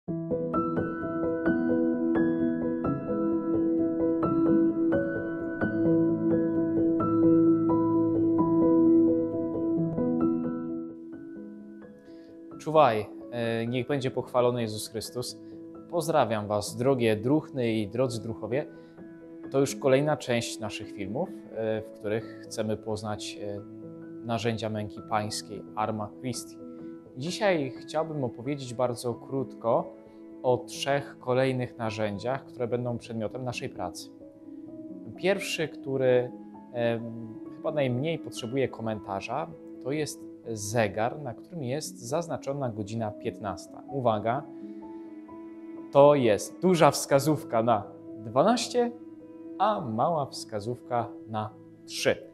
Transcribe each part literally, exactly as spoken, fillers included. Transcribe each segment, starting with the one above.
Czuwaj, niech będzie pochwalony Jezus Chrystus. Pozdrawiam Was, drogie druhny i drodzy druhowie. To już kolejna część naszych filmów, w których chcemy poznać narzędzia męki pańskiej, Arma Christi. Dzisiaj chciałbym opowiedzieć bardzo krótko o trzech kolejnych narzędziach, które będą przedmiotem naszej pracy. Pierwszy, który e, chyba najmniej potrzebuje komentarza, to jest zegar, na którym jest zaznaczona godzina piętnasta. Uwaga, to jest duża wskazówka na dwanaście, a mała wskazówka na trzy.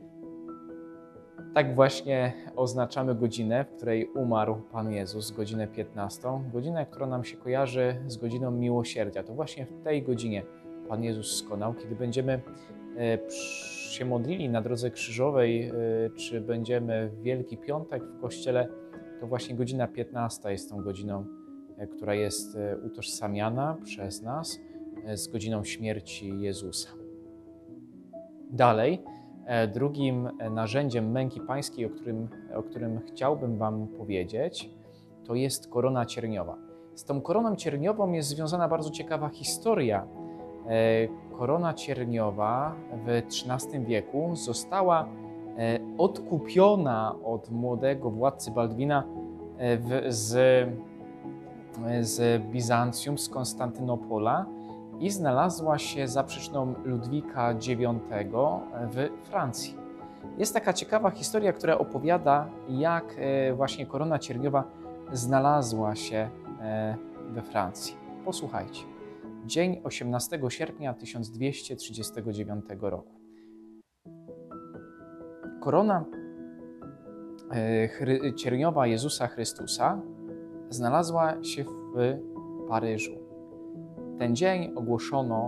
Tak właśnie oznaczamy godzinę, w której umarł Pan Jezus, godzinę piętnastą. Godzinę, która nam się kojarzy z godziną miłosierdzia. To właśnie w tej godzinie Pan Jezus skonał. Kiedy będziemy się modlili na drodze krzyżowej, czy będziemy w Wielki Piątek w kościele, to właśnie godzina piętnasta jest tą godziną, która jest utożsamiana przez nas z godziną śmierci Jezusa. Dalej, drugim narzędziem męki pańskiej, o którym, o którym chciałbym Wam powiedzieć, to jest korona cierniowa. Z tą koroną cierniową jest związana bardzo ciekawa historia. Korona cierniowa w trzynastym wieku została odkupiona od młodego władcy Baldwina z, z Bizancjum, z Konstantynopola i znalazła się za przyczyną Ludwika dziewiątego w Francji. Jest taka ciekawa historia, która opowiada, jak właśnie korona cierniowa znalazła się we Francji. Posłuchajcie. Dzień osiemnastego sierpnia tysiąc dwieście trzydziestego dziewiątego roku. Korona cierniowa Jezusa Chrystusa znalazła się w Paryżu. Ten dzień ogłoszono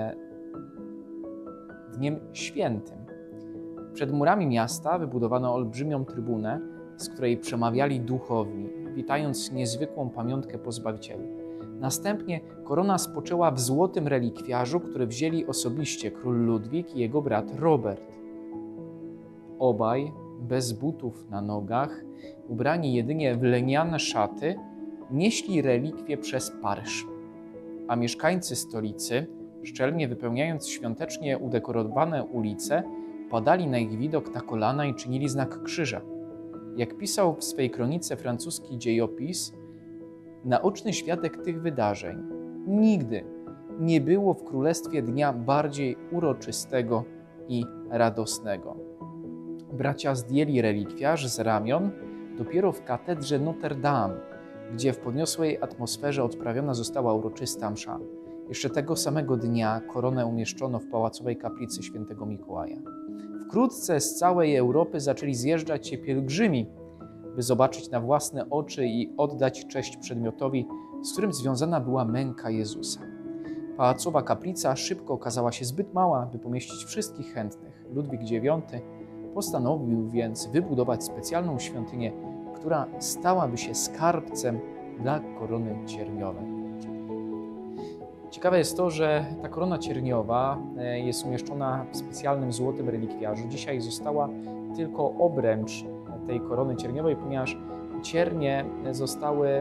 dniem świętym. Przed murami miasta wybudowano olbrzymią trybunę, z której przemawiali duchowni, witając niezwykłą pamiątkę po Zbawicielu. Następnie korona spoczęła w złotym relikwiarzu, który wzięli osobiście król Ludwik i jego brat Robert. Obaj, bez butów na nogach, ubrani jedynie w lniane szaty, nieśli relikwie przez Paryż. A mieszkańcy stolicy, szczelnie wypełniając świątecznie udekorowane ulice, padali na ich widok na kolana i czynili znak krzyża. Jak pisał w swej kronice francuski dziejopis, naoczny świadek tych wydarzeń, nigdy nie było w królestwie dnia bardziej uroczystego i radosnego. Bracia zdjęli relikwiarz z ramion dopiero w katedrze Notre Dame, gdzie w podniosłej atmosferze odprawiona została uroczysta msza. Jeszcze tego samego dnia koronę umieszczono w pałacowej kaplicy świętego Mikołaja. Wkrótce z całej Europy zaczęli zjeżdżać się pielgrzymi, by zobaczyć na własne oczy i oddać cześć przedmiotowi, z którym związana była męka Jezusa. Pałacowa kaplica szybko okazała się zbyt mała, by pomieścić wszystkich chętnych. Ludwik dziewiąty postanowił więc wybudować specjalną świątynię, która stałaby się skarbcem dla korony cierniowej. Ciekawe jest to, że ta korona cierniowa jest umieszczona w specjalnym złotym relikwiarzu. Dzisiaj została tylko obręcz tej korony cierniowej, ponieważ ciernie zostały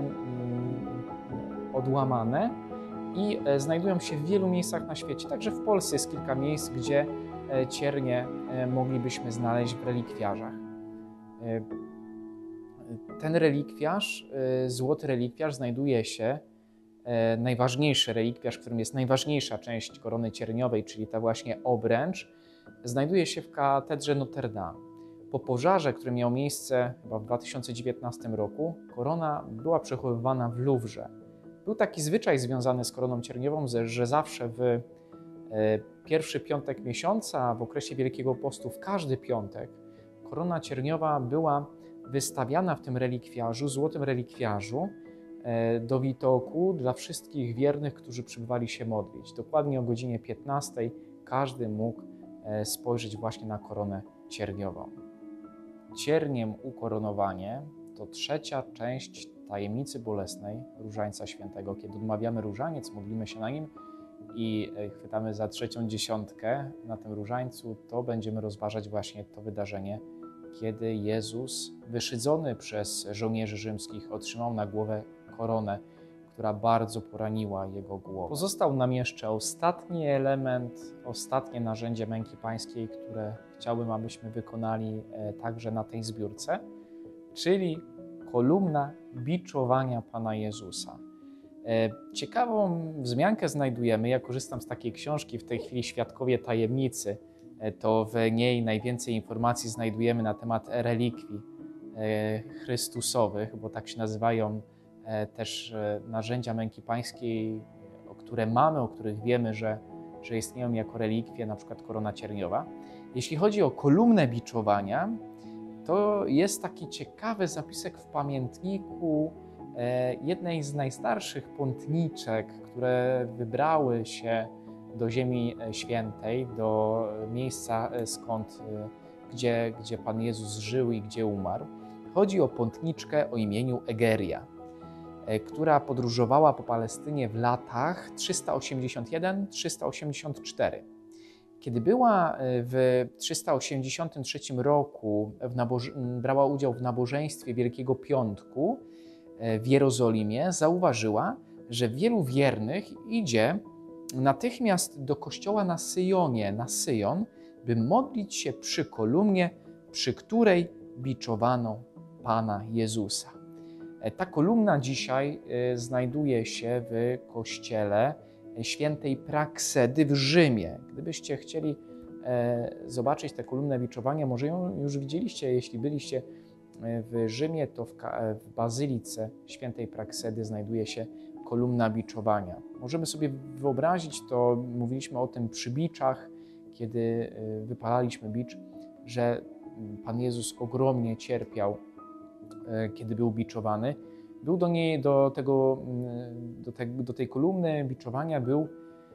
odłamane i znajdują się w wielu miejscach na świecie. Także w Polsce jest kilka miejsc, gdzie ciernie moglibyśmy znaleźć w relikwiarzach. Ten relikwiarz, złoty relikwiarz, znajduje się, najważniejszy relikwiarz, w którym jest najważniejsza część korony cierniowej, czyli ta właśnie obręcz, znajduje się w katedrze Notre Dame. Po pożarze, który miał miejsce chyba w dwa tysiące dziewiętnastym roku, korona była przechowywana w Luwrze. Był taki zwyczaj związany z koroną cierniową, że zawsze w pierwszy piątek miesiąca, w okresie Wielkiego Postu, w każdy piątek, korona cierniowa była wystawiana w tym relikwiarzu, złotym relikwiarzu, do widoku dla wszystkich wiernych, którzy przybywali się modlić. Dokładnie o godzinie piętnastej każdy mógł spojrzeć właśnie na koronę cierniową. Cierniem ukoronowanie to trzecia część tajemnicy bolesnej Różańca Świętego. Kiedy odmawiamy różaniec, modlimy się na nim i chwytamy za trzecią dziesiątkę na tym różańcu, to będziemy rozważać właśnie to wydarzenie, kiedy Jezus, wyszydzony przez żołnierzy rzymskich, otrzymał na głowę koronę, która bardzo poraniła Jego głowę. Pozostał nam jeszcze ostatni element, ostatnie narzędzie męki pańskiej, które chciałbym, abyśmy wykonali także na tej zbiórce, czyli kolumna biczowania Pana Jezusa. Ciekawą wzmiankę znajdujemy, ja korzystam z takiej książki w tej chwili Świadkowie Tajemnicy, to w niej najwięcej informacji znajdujemy na temat relikwii chrystusowych, bo tak się nazywają też narzędzia męki pańskiej, o które mamy, o których wiemy, że, że istnieją jako relikwie, na przykład korona cierniowa. Jeśli chodzi o kolumnę biczowania, to jest taki ciekawy zapisek w pamiętniku jednej z najstarszych pątniczek, które wybrały się do Ziemi Świętej, do miejsca skąd, gdzie, gdzie Pan Jezus żył i gdzie umarł. Chodzi o pątniczkę o imieniu Egeria, która podróżowała po Palestynie w latach trzysta osiemdziesiąt jeden do trzysta osiemdziesiąt cztery. Kiedy była w trzysta osiemdziesiątym trzecim roku, w naboż- brała udział w nabożeństwie Wielkiego Piątku w Jerozolimie, zauważyła, że wielu wiernych idzie natychmiast do kościoła na Syjonie, na Syjon, by modlić się przy kolumnie, przy której biczowano Pana Jezusa. Ta kolumna dzisiaj znajduje się w kościele świętej Praksedy w Rzymie. Gdybyście chcieli zobaczyć tę kolumnę biczowania, może ją już widzieliście, jeśli byliście w Rzymie, to w, w bazylice świętej Praksedy znajduje się kolumna biczowania. Możemy sobie wyobrazić, to mówiliśmy o tym przy biczach, kiedy wypalaliśmy bicz, że Pan Jezus ogromnie cierpiał, kiedy był biczowany. Był do niej, do, tego, do, te, do tej kolumny biczowania był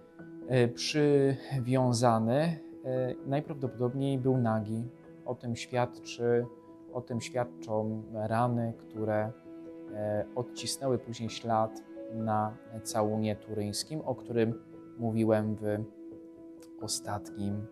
przywiązany, najprawdopodobniej był nagi. O tym świadczy, o tym świadczą rany, które odcisnęły później ślad na całunie turyńskim, o którym mówiłem w ostatnim,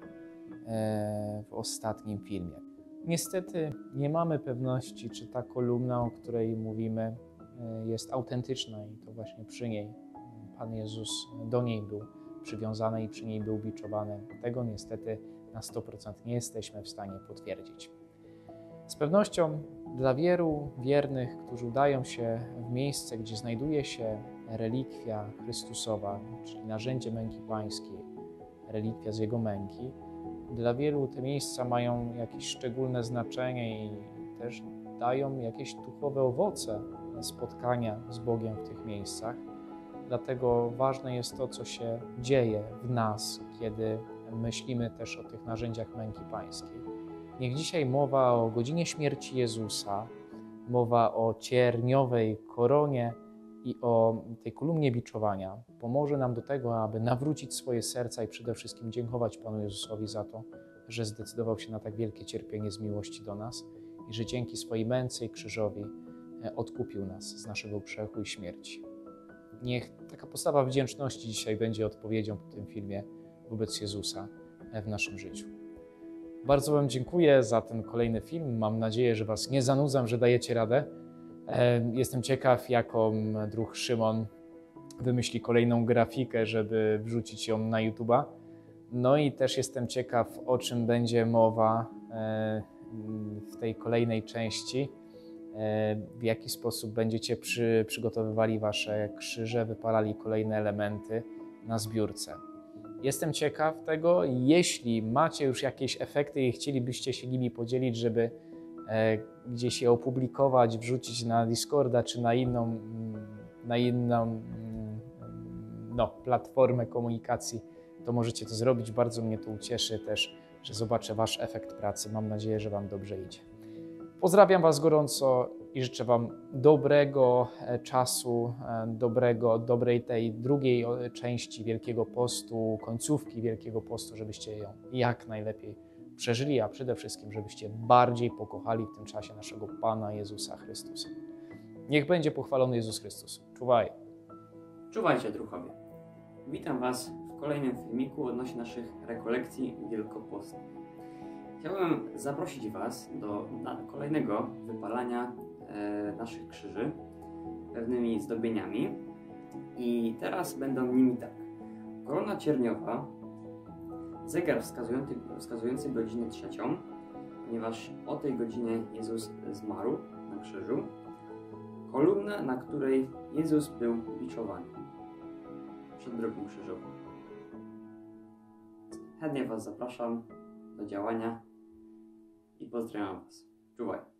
w ostatnim filmie. Niestety nie mamy pewności, czy ta kolumna, o której mówimy, jest autentyczna i to właśnie przy niej Pan Jezus do niej był przywiązany i przy niej był biczowany. Tego niestety na sto procent nie jesteśmy w stanie potwierdzić. Z pewnością dla wielu wiernych, którzy udają się w miejsce, gdzie znajduje się relikwia Chrystusowa, czyli narzędzie męki pańskiej, relikwia z Jego męki, dla wielu te miejsca mają jakieś szczególne znaczenie i też dają jakieś duchowe owoce spotkania z Bogiem w tych miejscach. Dlatego ważne jest to, co się dzieje w nas, kiedy myślimy też o tych narzędziach męki pańskiej. Niech dzisiaj mowa o godzinie śmierci Jezusa, mowa o cierniowej koronie i o tej kolumnie biczowania pomoże nam do tego, aby nawrócić swoje serca i przede wszystkim dziękować Panu Jezusowi za to, że zdecydował się na tak wielkie cierpienie z miłości do nas i że dzięki swojej męce i krzyżowi odkupił nas z naszego grzechu i śmierci. Niech taka postawa wdzięczności dzisiaj będzie odpowiedzią po tym filmie wobec Jezusa w naszym życiu. Bardzo Wam dziękuję za ten kolejny film. Mam nadzieję, że Was nie zanudzam, że dajecie radę. Jestem ciekaw, jaką druh Szymon wymyśli kolejną grafikę, żeby wrzucić ją na YouTube'a. No i też jestem ciekaw, o czym będzie mowa w tej kolejnej części. W jaki sposób będziecie przy, przygotowywali Wasze krzyże, wypalali kolejne elementy na zbiórce. Jestem ciekaw tego. Jeśli macie już jakieś efekty i chcielibyście się nimi podzielić, żeby e, gdzieś je opublikować, wrzucić na Discorda czy na inną, na inną no, platformę komunikacji, to możecie to zrobić. Bardzo mnie to ucieszy też, że zobaczę Wasz efekt pracy. Mam nadzieję, że Wam dobrze idzie. Pozdrawiam Was gorąco i życzę Wam dobrego czasu, dobrego, dobrej tej drugiej części Wielkiego Postu, końcówki Wielkiego Postu, żebyście ją jak najlepiej przeżyli, a przede wszystkim, żebyście bardziej pokochali w tym czasie naszego Pana Jezusa Chrystusa. Niech będzie pochwalony Jezus Chrystus. Czuwaj. Czuwajcie, druhowie. Witam Was w kolejnym filmiku odnośnie naszych rekolekcji wielkopostnych. Chciałbym zaprosić Was do, do kolejnego wypalania e, naszych krzyży pewnymi zdobieniami. I teraz będą nimi tak. Korona cierniowa, zegar wskazujący, wskazujący godzinę trzecią, ponieważ o tej godzinie Jezus zmarł na krzyżu. Kolumna, na której Jezus był biczowany przed drogą krzyżową. Chętnie Was zapraszam do działania i pozdrawiam Was. Czuwaj.